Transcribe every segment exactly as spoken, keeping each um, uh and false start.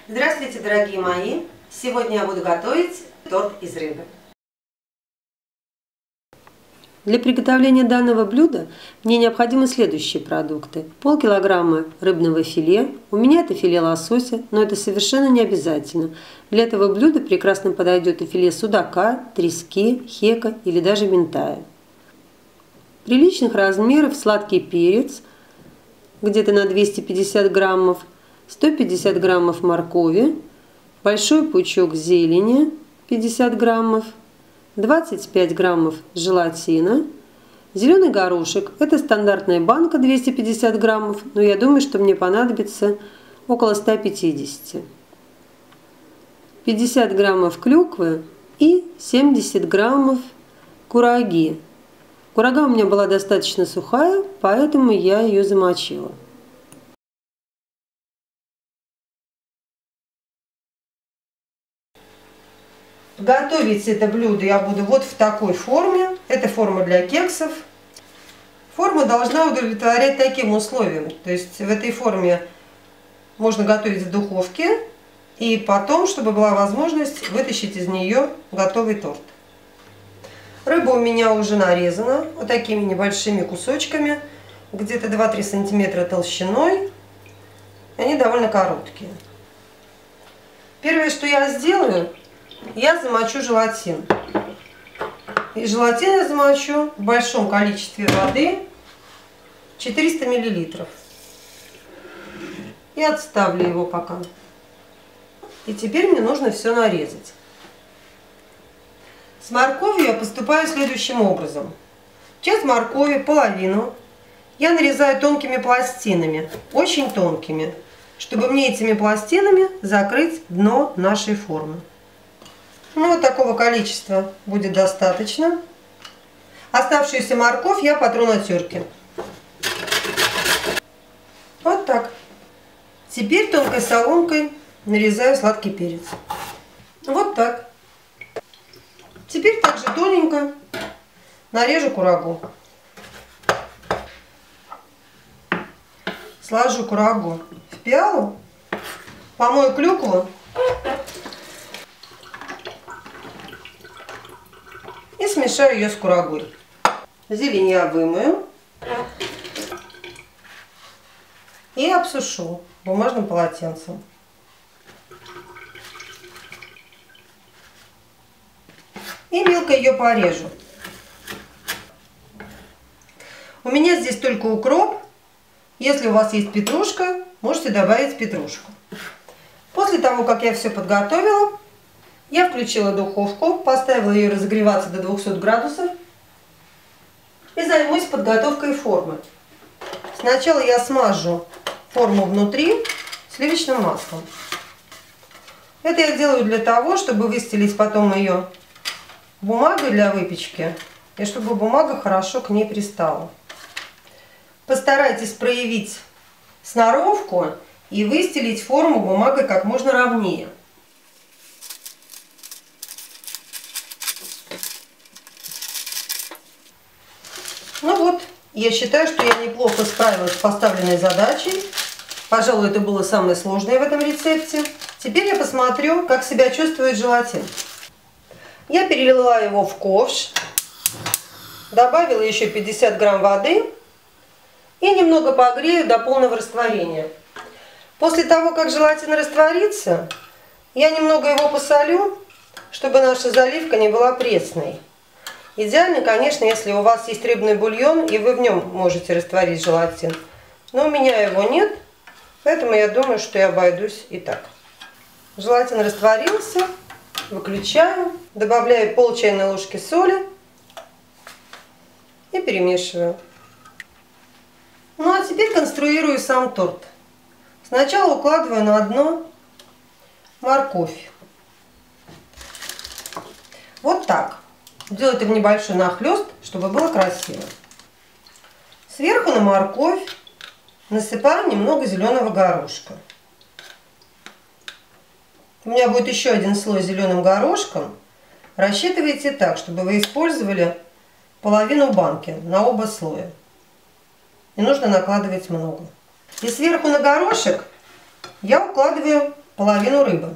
Здравствуйте, дорогие мои! Сегодня я буду готовить торт из рыбы. Для приготовления данного блюда мне необходимы следующие продукты. Полкилограмма рыбного филе. У меня это филе лосося, но это совершенно не обязательно. Для этого блюда прекрасно подойдет и филе судака, трески, хека или даже минтая. Приличных размеров сладкий перец, где-то на двести пятьдесят граммов, сто пятьдесят граммов моркови, большой пучок зелени пятьдесят граммов, двадцать пять граммов желатина, зеленый горошек. Это стандартная банка двести пятьдесят граммов, но я думаю, что мне понадобится около ста пятидесяти. пятьдесят граммов клюквы и семьдесят граммов кураги. Курага у меня была достаточно сухая, поэтому я ее замочила. Готовить это блюдо я буду вот в такой форме. Это форма для кексов. Форма должна удовлетворять таким условиям. То есть в этой форме можно готовить в духовке. И потом, чтобы была возможность вытащить из нее готовый торт. Рыба у меня уже нарезана вот такими небольшими кусочками. Где-то два-три сантиметра толщиной. Они довольно короткие. Первое, что я сделаю, я замочу желатин. И желатин я замочу в большом количестве воды, четыреста миллилитров. И отставлю его пока. И теперь мне нужно все нарезать. С морковью я поступаю следующим образом. Часть моркови, половину, я нарезаю тонкими пластинами, очень тонкими, чтобы мне этими пластинами закрыть дно нашей формы. Ну, вот такого количества будет достаточно. Оставшуюся морковь я потру на терке. Вот так. Теперь тонкой соломкой нарезаю сладкий перец. Вот так. Теперь также тоненько нарежу курагу. Сложу курагу в пиалу, помою клюкву и смешаю ее с курагой. Зелень я вымою и обсушу бумажным полотенцем. И мелко ее порежу. У меня здесь только укроп. Если у вас есть петрушка, можете добавить петрушку. После того, как я все подготовила, я включила духовку, поставила ее разогреваться до двухсот градусов и займусь подготовкой формы. Сначала я смажу форму внутри сливочным маслом. Это я делаю для того, чтобы выстелить потом ее бумагой для выпечки и чтобы бумага хорошо к ней пристала. Постарайтесь проявить сноровку и выстелить форму бумагой как можно ровнее. Ну вот, я считаю, что я неплохо справилась с поставленной задачей. Пожалуй, это было самое сложное в этом рецепте. Теперь я посмотрю, как себя чувствует желатин. Я перелила его в ковш, добавила еще пятьдесят грамм воды и немного погрею до полного растворения. После того, как желатин растворится, я немного его посолю, чтобы наша заливка не была пресной. Идеально, конечно, если у вас есть рыбный бульон, и вы в нем можете растворить желатин. Но у меня его нет, поэтому я думаю, что я обойдусь и так. Желатин растворился, выключаю, добавляю пол чайной ложки соли и перемешиваю. Ну а теперь конструирую сам торт. Сначала укладываю на дно морковь. Вот так. Делаю это в небольшой нахлест, чтобы было красиво. Сверху на морковь насыпаю немного зеленого горошка. У меня будет еще один слой зеленым горошком. Рассчитывайте так, чтобы вы использовали половину банки на оба слоя. Не нужно накладывать много. И сверху на горошек я укладываю половину рыбы.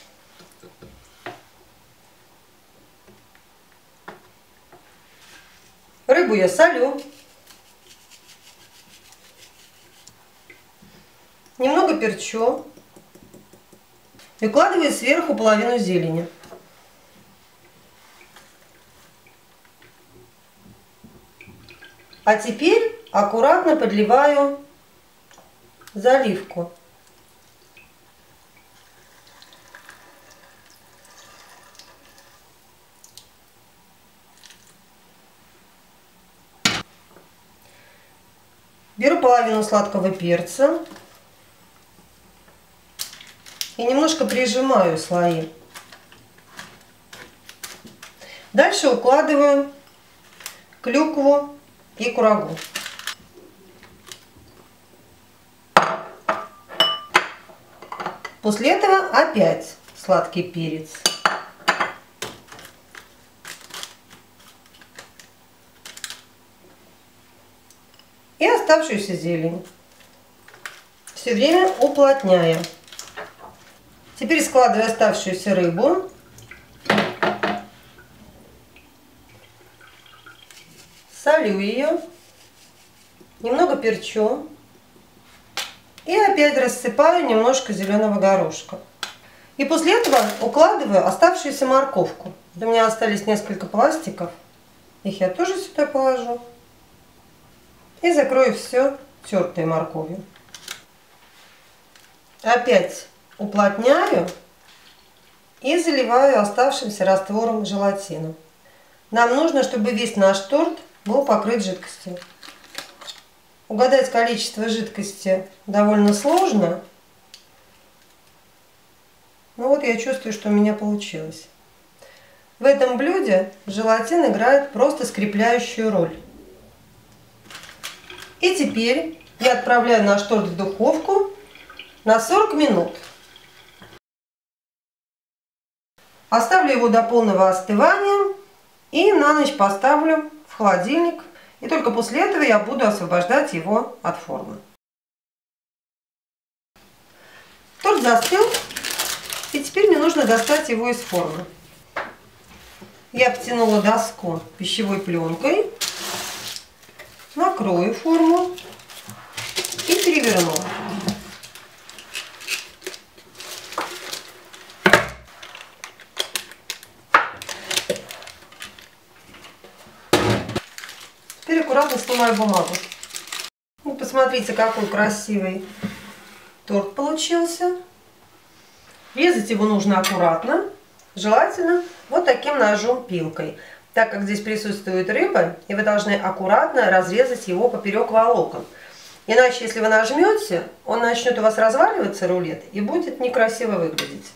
Рыбу я солю. Немного перчу. И укладываю сверху половину зелени. А теперь аккуратно подливаю заливку. Беру половину сладкого перца и немножко прижимаю слои. Дальше укладываю клюкву и курагу. После этого опять сладкий перец. И оставшуюся зелень. Все время уплотняя. Теперь складываю оставшуюся рыбу. Солю ее. Немного перчу. И опять рассыпаю немножко зеленого горошка. И после этого укладываю оставшуюся морковку. У меня остались несколько пластиков. Их я тоже сюда положу. И закрою все тертой морковью. Опять уплотняю и заливаю оставшимся раствором желатина. Нам нужно, чтобы весь наш торт был покрыт жидкостью. Угадать количество жидкости довольно сложно. Но вот я чувствую, что у меня получилось. В этом блюде желатин играет просто скрепляющую роль. И теперь я отправляю наш торт в духовку на сорок минут. Оставлю его до полного остывания и на ночь поставлю в холодильник. И только после этого я буду освобождать его от формы. Торт застыл, и теперь мне нужно достать его из формы. Я обтянула доску пищевой пленкой, накрою форму и переверну. Теперь аккуратно снимаю бумагу. Ну, посмотрите, какой красивый торт получился. Резать его нужно аккуратно, желательно вот таким ножом-пилкой, так как здесь присутствует рыба, и вы должны аккуратно разрезать его поперек волокон. Иначе, если вы нажмете, он начнет у вас разваливаться, рулет, и будет некрасиво выглядеть.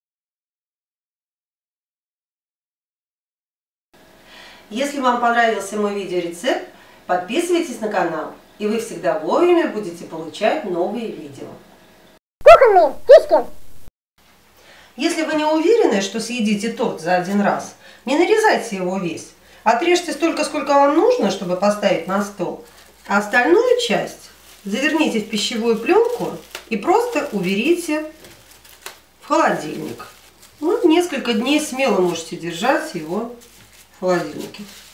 Если вам понравился мой видеорецепт, подписывайтесь на канал, и вы всегда вовремя будете получать новые видео. Кухонные фишки. Если вы не уверены, что съедите торт за один раз, не нарезайте его весь. Отрежьте столько, сколько вам нужно, чтобы поставить на стол. А остальную часть заверните в пищевую пленку и просто уберите в холодильник. Ну, несколько дней смело можете держать его в холодильнике.